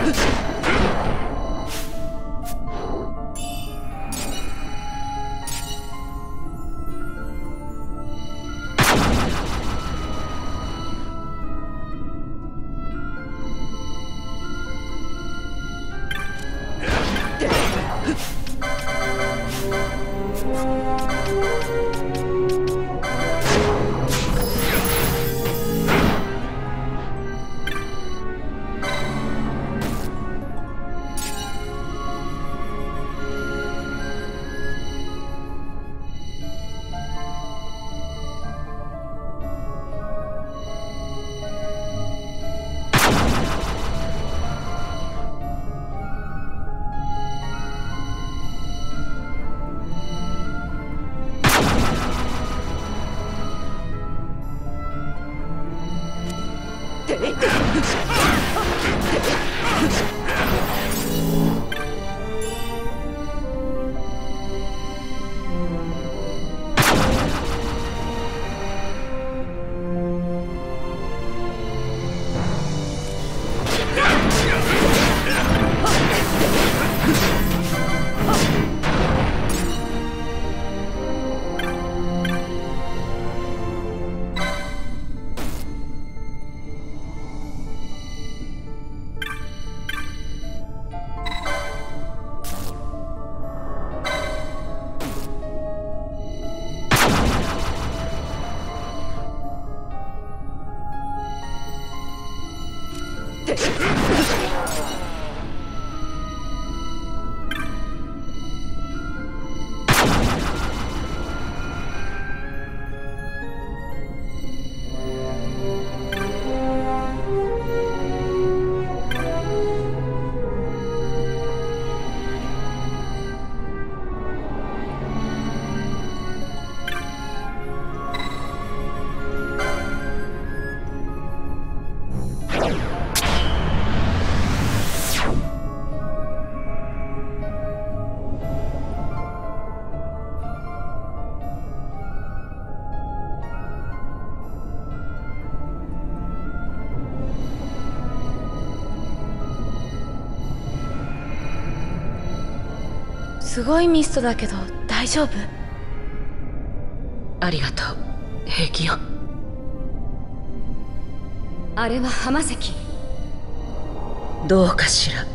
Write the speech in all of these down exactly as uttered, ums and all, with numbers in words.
すごいミストだけど大丈夫？ ありがとう。平気よ。 あれは浜石。 どうかしら。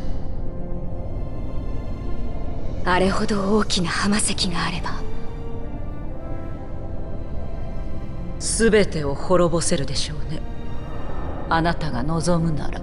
あれほど大きな浜石があれば全てを滅ぼせるでしょうね。あなたが望むなら。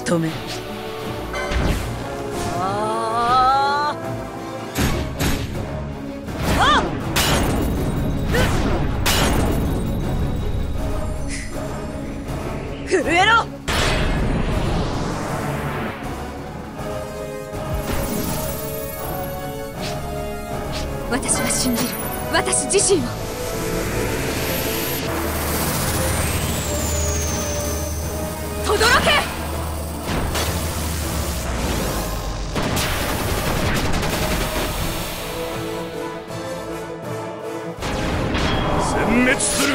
認め。 ああ震えろ。 私は信じる。私自身を。轟け。 殲滅する。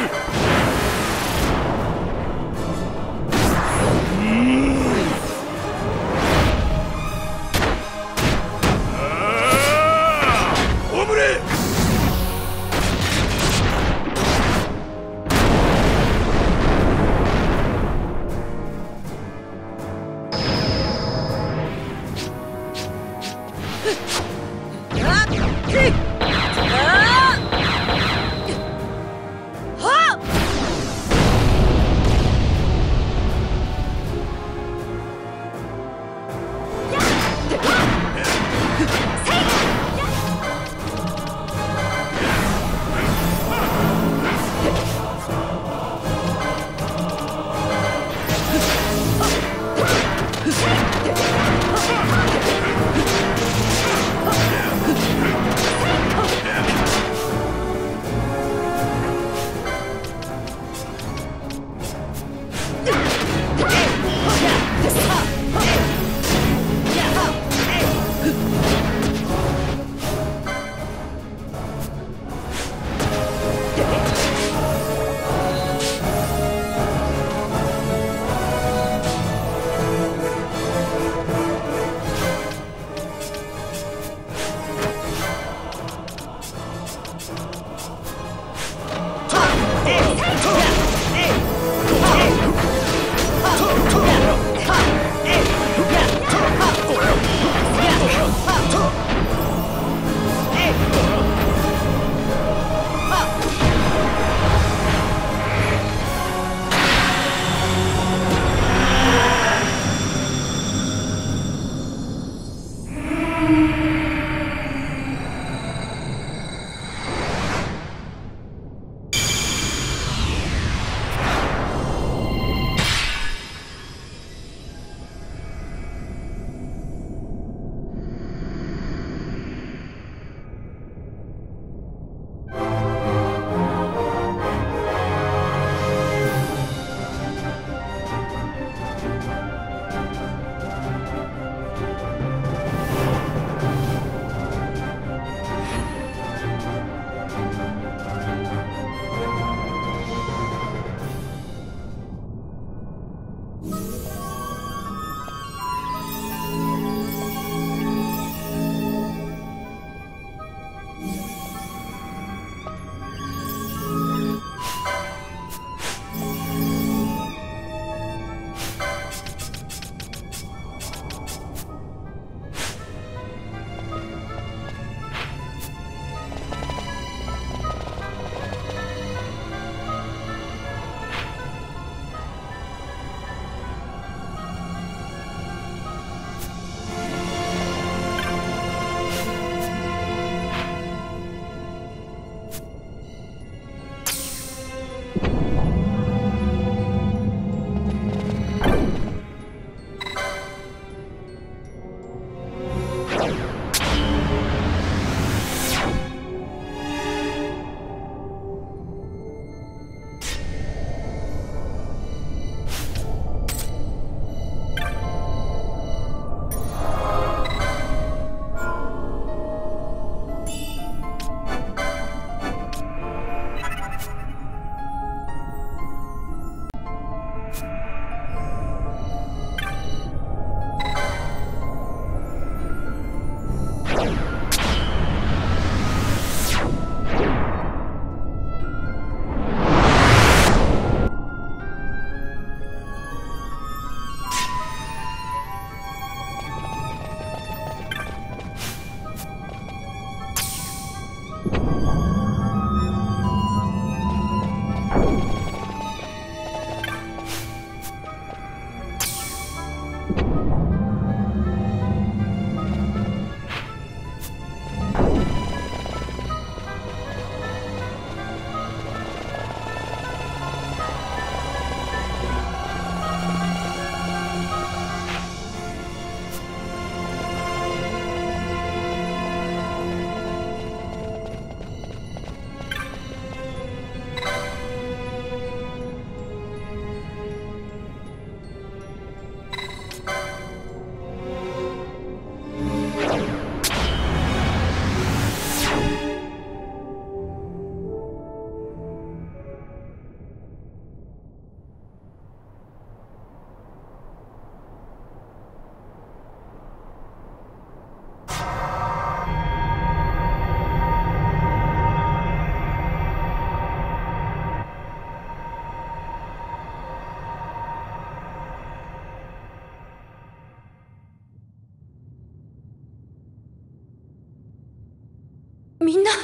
みんな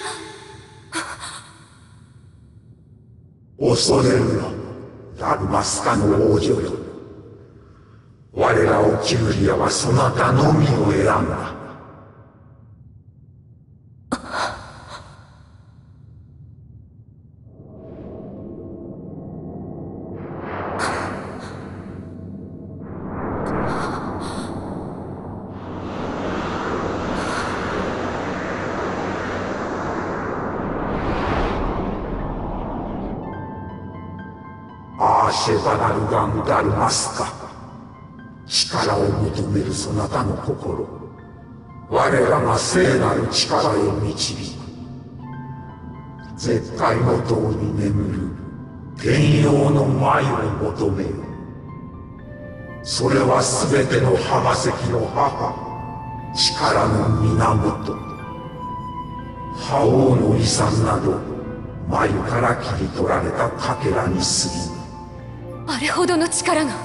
恐れるな、ダルマスカの王女よ。我らオキューリアはそなたのみを選んだ。アーシェバナルガン・ダルマスカ、力を求めるそなたの心、我らが聖なる力へ導く。絶海の塔に眠る天陽の舞を求めよ。それは全ての浜石の母、力の源。覇王の遺産など眉から切り取られたかけらに過ぎぬ。 あれほどの力が。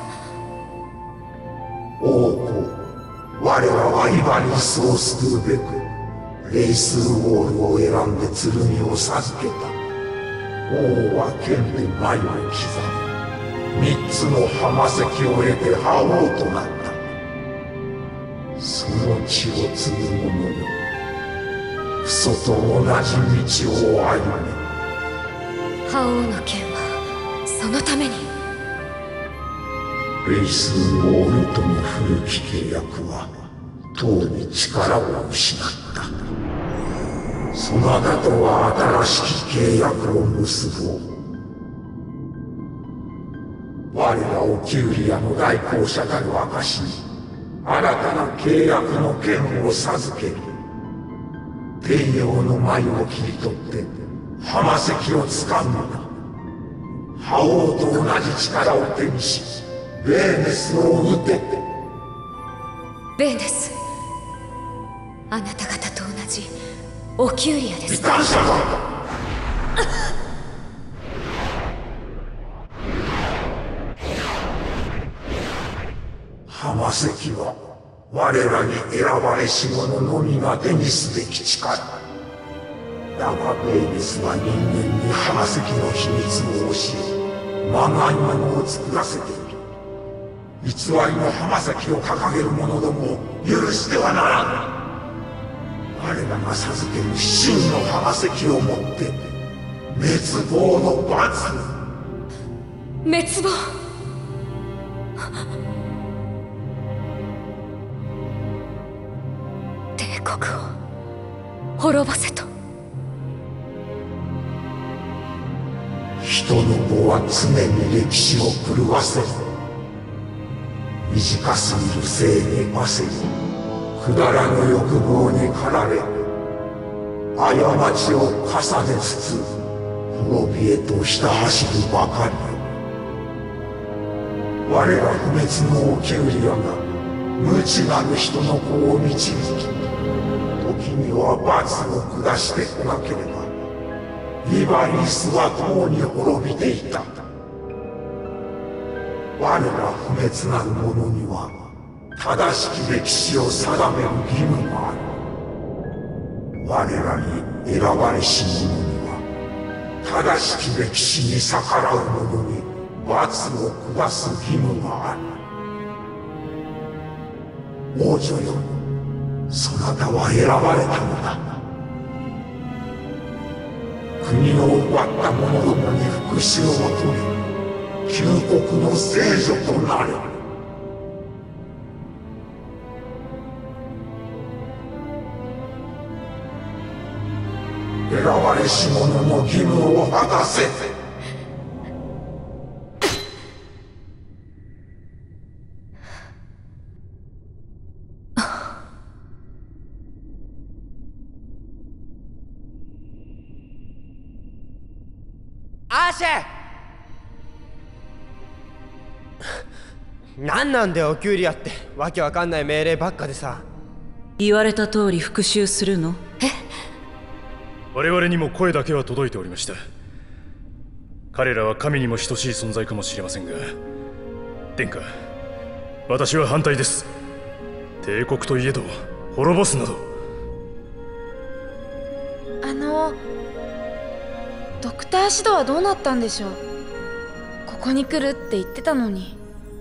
王子、我らはイバリスを救うべくレイスルウォールを選んで剣を授けた。王は剣で眉を刻み、三つの浜石を得て覇王となった。その血を継ぐ者よ、クソと同じ道を歩め。 覇王の剣はそのために。 レイスルウォールとの古き契約はとうに力を失った。そなたとは新しき契約を結ぼう。我らオキューリアの代行者たる証に新たな契約の剣を授ける。天陽の舞を切り取って浜石を掴むのだ。覇王と同じ力を手にしベーネスを撃て。 ベーネス、あなた方と同じオキューリアです。 異端者だ。浜石は我らに選ばれし者のみが手にすべき力。だがベーネスは人間に浜石の秘密を教え、まがいものを作らせている。偽りの浜石を掲げる者どもを許してはならない。我らが授ける真の浜石をもって滅亡の罰。 滅亡。帝国を滅ぼせと。 人の子は常に歴史を狂わせる。短すぎる生に焦り、くだらぬ欲望に駆られ、過ちを重ねつつ滅びへとひた走るばかりよ。我ら不滅のオキューリアが無知なる人の子を導き、時には罰を下してこなければイバリスはとうに滅びていた。我ら不滅なる者には正しき歴史を定める義務がある。我らに選ばれし者には正しき歴史に逆らう者に罰を下す義務がある。王女よ、そなたは選ばれたのだ。国を奪った者どもに復讐を求め、旧国の聖女となれ。選ばれし者の義務を果たせ。 アーシェ何なんだよオキューリアって。わけわかんない命令ばっかでさ。 言われた通り復讐するの？ え？ 我々にも声だけは届いておりました。彼らは神にも等しい存在かもしれませんが、殿下、私は反対です。帝国といえど滅ぼすなど。 あのドクターシドはどうなったんでしょう。ここに来るって言ってたのに。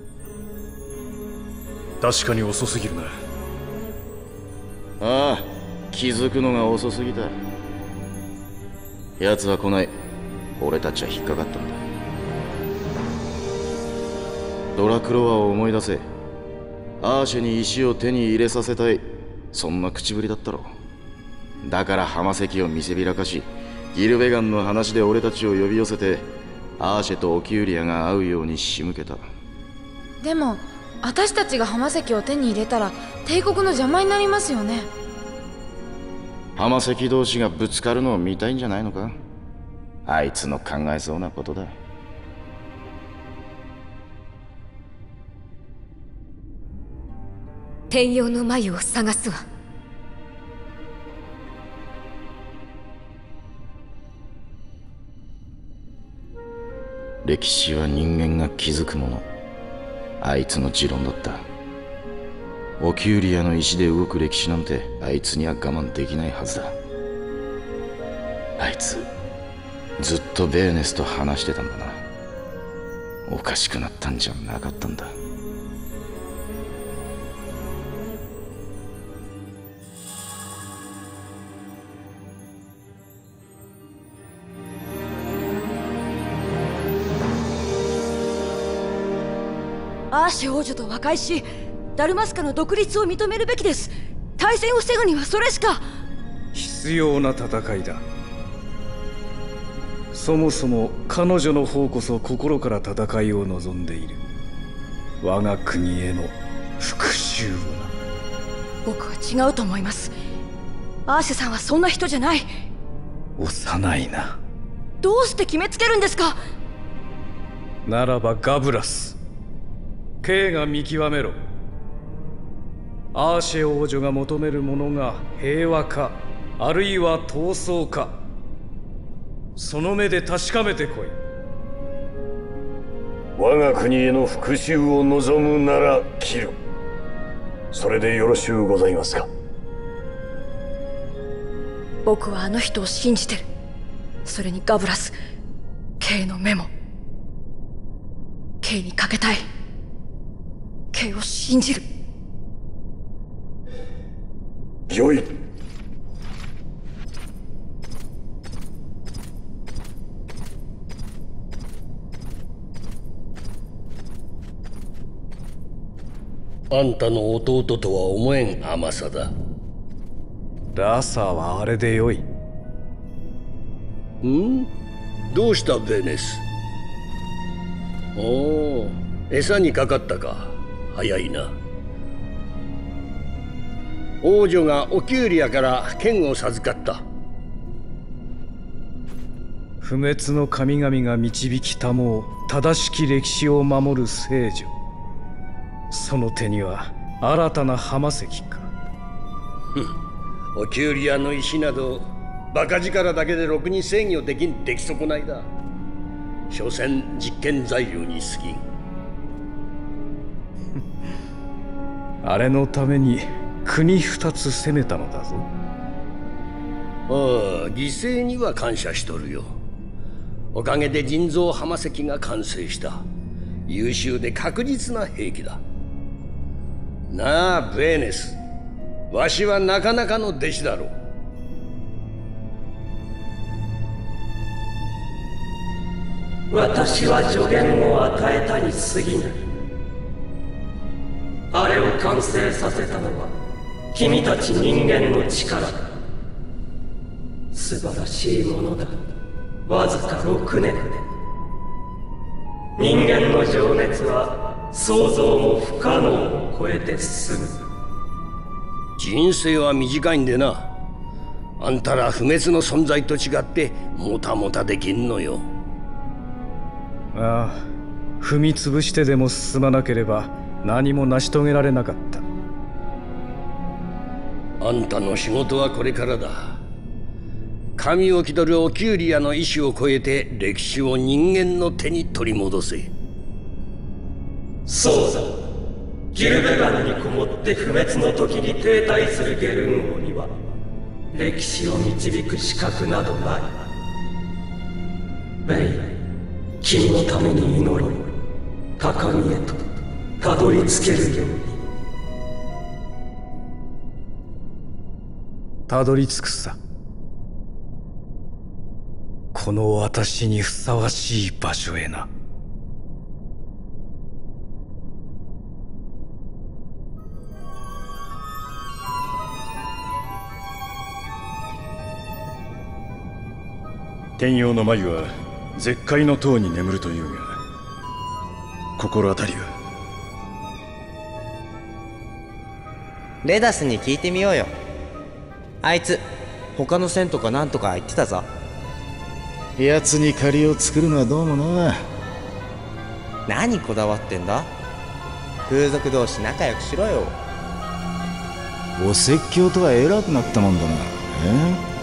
確かに遅すぎるな。 ああ、気づくのが遅すぎた。奴は来ない。俺たちは引っかかったんだ。ドラクロワを思い出せ。アーシェに石を手に入れさせたい、そんな口ぶりだったろ。だから浜石を見せびらかし、ギルベガンの話で俺たちを呼び寄せて、アーシェとオキューリアが会うように仕向けた。 でも私たちが浜石を手に入れたら帝国の邪魔になりますよね。 浜石同士がぶつかるのを見たいんじゃないのか。あいつの考えそうなことだ。 天陽の眉を探すわ。 歴史は人間が気づくもの。あいつの持論だった。オキューリアの石で動く歴史なんてあいつには我慢できないはずだ。あいつずっとベーネスと話してたんだな。おかしくなったんじゃなかったんだ。 アーシェ王女と和解し、ダルマスカの独立を認めるべきです。対戦を防ぐにはそれしか。 必要な戦いだ。そもそも彼女の方こそ心から戦いを望んでいる。我が国への復讐をな。 僕は違うと思います。アーシェさんはそんな人じゃない。 幼いな。 どうして決めつけるんですか。 ならばガブラス、K が見極めろ。アーシェ王女が求めるものが平和か、あるいは闘争か。その目で確かめてこい。 我が国への復讐を望むなら切る。それでよろしゅうございますか。 僕はあの人を信じてる。それにガブラス、 K の目も K にかけたい。 K を信じる。 よい。 あんたの弟とは思えん甘さだ。 ラサはあれでよい。 ん？どうしたベネス？おお、餌にかかったか。早いな。王女がオキューリアから剣を授かった。 不滅の神々が導きたもう正しき歴史を守る聖女。その手には新たな浜石か。 ふん、オキューリアの石などバカ力だけでろくに制御できん出来損ないだ。所詮実験材料に過ぎん。 あれのために国二つ攻めたのだぞ。 ああ、犠牲には感謝しとるよ。おかげで人造浜石が完成した。優秀で確実な兵器だ。なあベーネス、わしはなかなかの弟子だろう。 私は助言を与えたに過ぎない。あれを完成させたのは君たち人間の力だ。素晴らしいものだ。わずかろくねんで人間の情熱は想像も不可能を超えて進む。 人生は短いんでな。あんたら不滅の存在と違ってもたもたできんのよ。 ああ、踏み潰してでも進まなければ何も成し遂げられなかった。 あんたの仕事はこれからだ。神を気取るオキューリアの意志を超えて歴史を人間の手に取り戻せ。 そうだ。ギルベガンにこもって不滅の時に停滞するゲルン王には歴史を導く資格などない。ベイ、君のために祈ろう。高みへとたどり着けるように。 たどり着くさ。この私にふさわしい場所へな。 天陽の眉は絶海の塔に眠るというが、心当たりは？ レダスに聞いてみようよ。あいつ他の線とかなんとか言ってたぞ。 奴に借りを作るのはどうもな。 何こだわってんだ。風俗同士仲良くしろよ。 お説教とは偉くなったもんだな。え